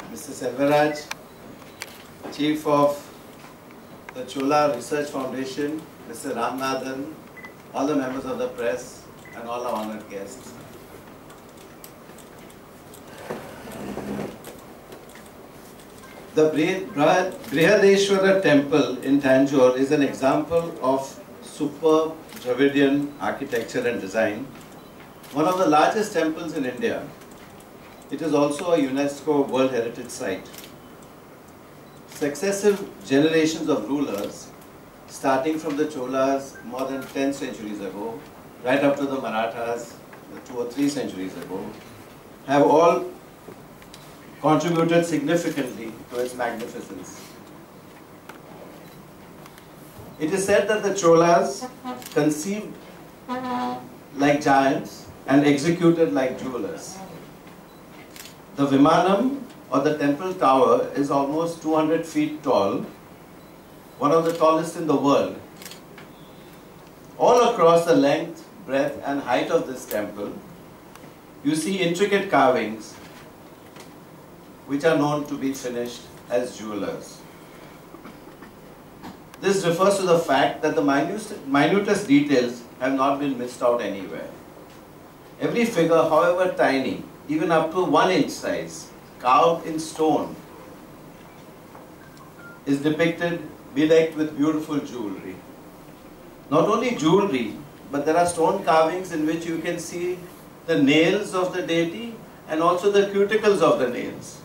Mr. Selvaraj, Chief of the Chola Research Foundation, Mr. Ramanathan, all the members of the press, and all our honored guests. The Brihadeshwara temple in Tanjore is an example of superb Dravidian architecture and design, one of the largest temples in India. It is also a UNESCO World Heritage Site. Successive generations of rulers, starting from the Cholas more than 10 centuries ago, right up to the Marathas 2 or 3 centuries ago, have all contributed significantly to its magnificence. It is said that the Cholas conceived like giants and executed like jewelers. The Vimanam, or the temple tower, is almost 200 feet tall, one of the tallest in the world. All across the length, breadth and height of this temple, you see intricate carvings which are known to be finished as jewelers. This refers to the fact that the minutest details have not been missed out anywhere. Every figure, however tiny, even up to 1 inch size, carved in stone, is depicted bedecked with beautiful jewelry. Not only jewelry, but there are stone carvings in which you can see the nails of the deity and also the cuticles of the nails.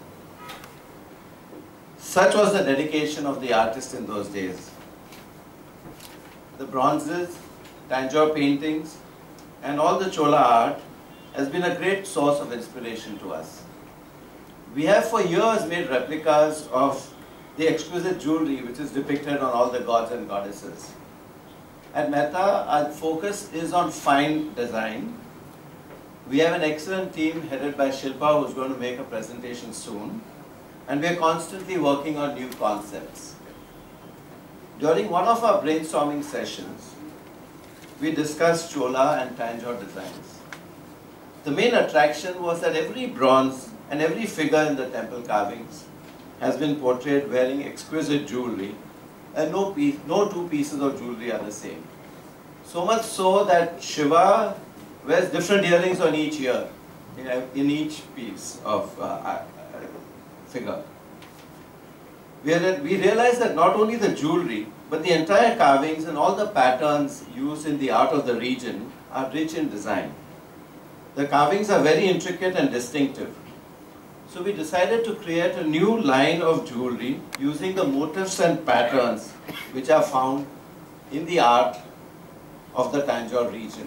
Such was the dedication of the artist in those days. The bronzes, Tanjore paintings, and all the Chola art has been a great source of inspiration to us. We have for years made replicas of the exquisite jewelry which is depicted on all the gods and goddesses. At Mehta, our focus is on fine design. We have an excellent team headed by Shilpa, who is going to make a presentation soon. And we are constantly working on new concepts. During one of our brainstorming sessions, we discussed Chola and Tanjore designs. The main attraction was that every bronze and every figure in the temple carvings has been portrayed wearing exquisite jewelry, and no two pieces of jewelry are the same. So much so that Shiva wears different earrings on each ear, in each piece of figure. We realized that not only the jewelry, but the entire carvings and all the patterns used in the art of the region are rich in design. The carvings are very intricate and distinctive. So we decided to create a new line of jewelry using the motifs and patterns which are found in the art of the Tanjore region.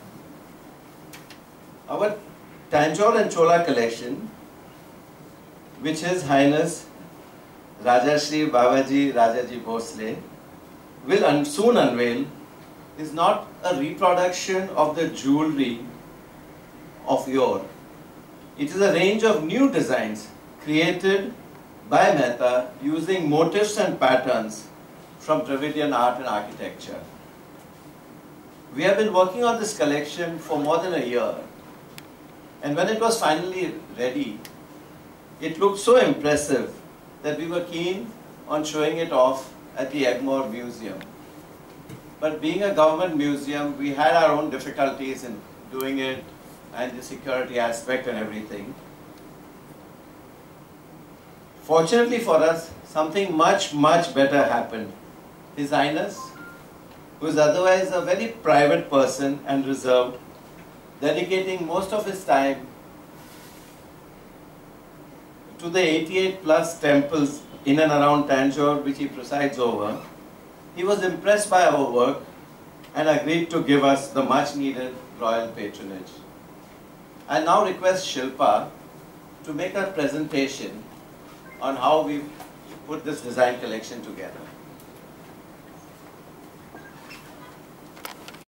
Our Tanjore and Chola collection, which His Highness Rajashri Babaji Rajaji Bhosle will soon unveil, is not a reproduction of the jewelry of yore. It is a range of new designs created by Mehta using motifs and patterns from Dravidian art and architecture. We have been working on this collection for more than a year, and when it was finally ready, it looked so impressive that we were keen on showing it off at the Egmore Museum. But being a government museum, we had our own difficulties in doing it, and the security aspect and everything. Fortunately for us, something much better happened. His Highness, who is otherwise a very private person and reserved, dedicating most of his time to the 88 plus temples in and around Tanjore which he presides over, he was impressed by our work and agreed to give us the much needed royal patronage. I now request Shilpa to make a presentation on how we put this design collection together.